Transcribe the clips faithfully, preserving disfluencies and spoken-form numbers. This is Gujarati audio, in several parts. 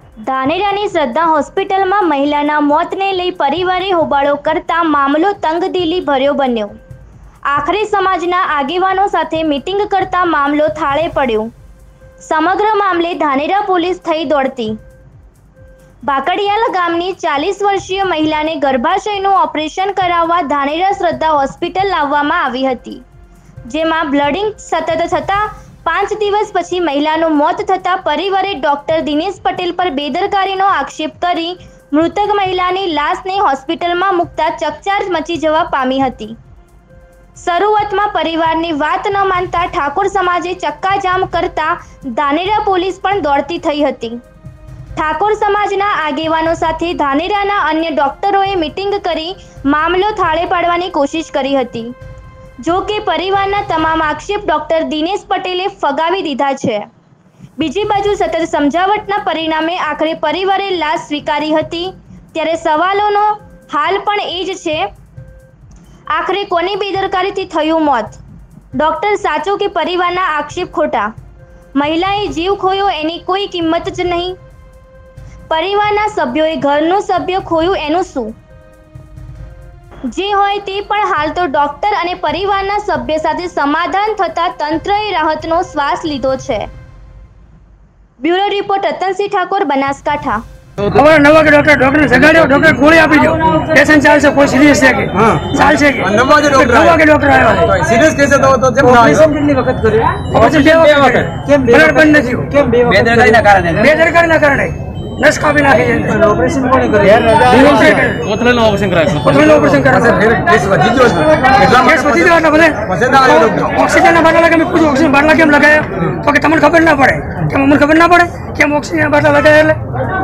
ધાનેરાની શ્રદ્ધા હોસ્પિટલમાં મહિલાના મોતને લઈ પરિવારે હોબાળો કરતા મામલો તંગદિલી ભર્યો બન્યો। આખરે સમાજના આગેવાનો સાથે મીટિંગ કરતા મામલો થાળે પડ્યો। સમગ્ર મામલે ધાનેરા પોલીસ થઈ દોડતી। બાકડિયાલ ગામની ચાલીસ વર્ષીય મહિલાને ગર્ભાશયનું ઓપરેશન કરાવવા ધાનેરા શ્રદ્ધા હોસ્પિટલ લાવવામાં આવી હતી, જેમાં બ્લીડિંગ સતત થતા પાંચ દિવસ પછી મહિલાનું મોત થતાં પરિવારે ડોક્ટર દિનેશ પટેલ પર બેદરકારીનો આક્ષેપ કરી મૃતક મહિલાની લાશને હોસ્પિટલમાં મૂકતા ચકચાર મચી જવા પામી હતી। શરૂઆતમાં પરિવારની વાત ન માનતા ઠાકોર સમાજે ચક્કાજામ કરતા ધાનેરા પોલીસ પણ દોડતી થઈ હતી। ઠાકોર સમાજના આગેવાનો સાથે ધાનેરાના અન્ય ડોક્ટરોએ મીટિંગ કરી મામલો થાળે પાડવાની કોશિશ કરી હતી। જો કે પરિવારના તમામ આક્ષેપ ડોક્ટર દિનેશ પટેલે ફગાવી દીધા છે। બીજી બાજુ સતત સમજાવટના પરિણામે આખરે પરિવારે લાશ સ્વીકારી હતી, ત્યારે સવાલોનો હાલ પણ એ જ છે, આખરે કોની બેદરકારીથી થયું મોત? ડોક્ટર સાચો કે પરિવારના આક્ષેપ ખોટા? મહિલાએ જીવ ખોયો એની કોઈ કિંમત જ નહીં? પરિવારના સભ્યોએ ઘરનું સભ્ય ખોયું એનું શું? જે હોય તે પણ હાલ તો ડોક્ટર અને પરિવારના સભ્ય સાથે સમાધાન થતા તંત્રએ રાહતનો શ્વાસ લીધો છે। Bureau report Ratansinh Thakor, Banaskantha. खबर नवा के डॉक्टर डॉक्टर सगाड़ो डॉक्टर गोली आपी दो पेशेंट चाल से कोई सीरियस है के हां चाल से के नवा के डॉक्टर नवा के डॉक्टर आयो है तो सीरियस कैसे तो तो जब ना ऑपरेशन कितनी वक्त करे ऑपरेशन बे वक्त केम ब्लड बंद नहीं हो केम बे वक्त बेदरकारी ना कारण है बेदरकारी ना कारण है नस का भी नाखी है ऑपरेशन कोने करे कोथले नो ऑपरेशन कराय कोथले नो ऑपरेशन कराय फिर केस वधी जो એટલા કેસ વધી જવા ના ભલે ઓક્સિજન ના બાટલા લગાવે પૂછો ઓક્સિજન બાટલા કેમ લગાયા તો કે તમને ખબર ના પડે કેમ અમને ખબર ના પડે કેમ ઓક્સિજન બાટલા લગાયા એટલે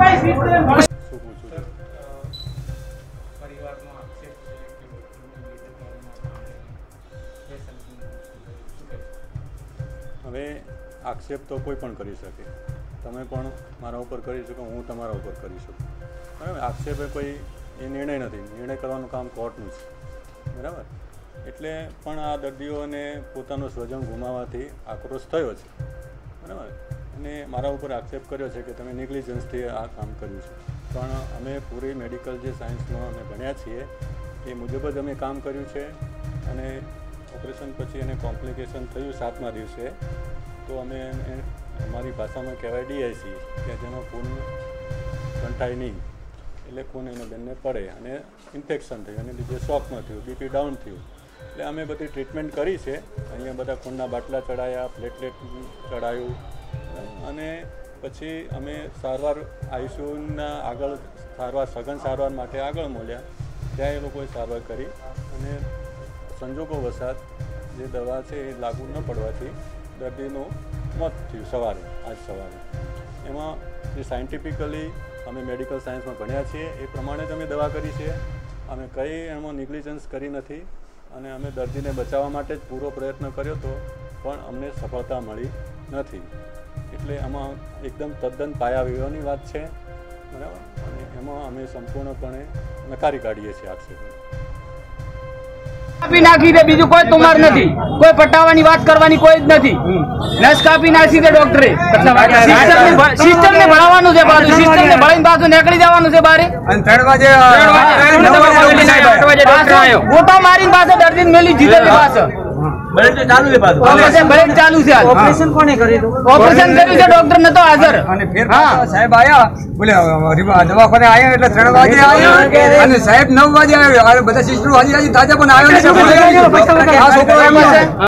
હવે આક્ષેપ તો કોઈ પણ કરી શકે, તમે પણ મારા ઉપર કરી શકો, હું તમારા ઉપર કરી શકું, બરાબર। આક્ષેપ એ કોઈ એ નિર્ણય નથી, નિર્ણય કરવાનું કામ કોર્ટનું છે, બરાબર। એટલે પણ આ દર્દીઓને પોતાનું સ્વજન ગુમાવવાથી આક્રોશ થયો છે, બરાબર, અને મારા ઉપર આક્ષેપ કર્યો છે કે તમે નેગ્લિજન્સથી આ કામ કર્યું છે, પણ અમે પૂરી મેડિકલ જે સાયન્સમાં અમે ભણ્યા છીએ એ મુજબ જ અમે કામ કર્યું છે। અને ઓપરેશન પછી એને કોમ્પ્લિકેશન થયું સાતમા દિવસે, તો અમે અમારી ભાષામાં કહેવાય ડીઆઈસી કે જેનો ખૂન કંટાય નહીં, એટલે ખૂન એને બેનને પડે અને ઇન્ફેક્શન થયું, અને લીધે શોકમાં થયું, બીપી ડાઉન થયું, એટલે અમે બધી ટ્રીટમેન્ટ કરી છે। અહીંયા બધા ખૂનના બાટલા ચડાયા, પ્લેટલેટ ચડાયું, અને પછી અમે સારવાર આઈસીયુના આગળ સારવાર સઘન સારવાર માટે આગળ મોલ્યા, ત્યાં એ લોકોએ સારવાર કરી, અને સંજોગો વસાત જે દવા છે એ લાગુ ન પડવાથી દર્દીનું મોત થયું સવારે, આજ સવારે। એમાં જે સાયન્ટિફિકલી અમે મેડિકલ સાયન્સમાં ભણ્યા છીએ એ પ્રમાણે જ અમે દવા કરી છે, અમે કંઈ એમાં નેગ્લિજન્સ કરી નથી, અને અમે દર્દીને બચાવવા માટે જ પૂરો પ્રયત્ન કર્યો હતો, પણ અમને સફળતા મળી નથી। એટલે આમાં એકદમ તદ્દન પાયા વિહોણી વાત છે, બરાબર, અને એમાં અમે સંપૂર્ણપણે નકારી કાઢીએ છીએ આક્ષેપને। કાપી નાખી દે, બીજું કોઈ તુમાર નથી, કોઈ પટાવવાની વાત કરવાની કોઈ જ નથી। નસ કાપી નાખી દે ડોક્ટરે, સિસ્ટમ ને ભણાવવાનું છે, પાછું સિસ્ટમ ને ભણાવીને પાછું નીકળી જવાનું છે બારે, અને ત્રણ વાગે ગોટા મારીને પાછળ દર્દીને મેલી જીતેલી પાછળ બ્લડ ચાલુ છે, પાછું બ્લડ ચાલુ છે। ઓપરેશન કોને કર્યું? ઓપરેશન કર્યું છે ડોક્ટર નતો હાજર, અને ફેર સાહેબ આયા બોલે દવાખાને આયા એટલે ત્રણ વાગે આયા, અને સાહેબ નવ વાગે આવ્યો, બધા સિસ્ટરો હાજી હાજી તાજા પણ આવ્યો છે।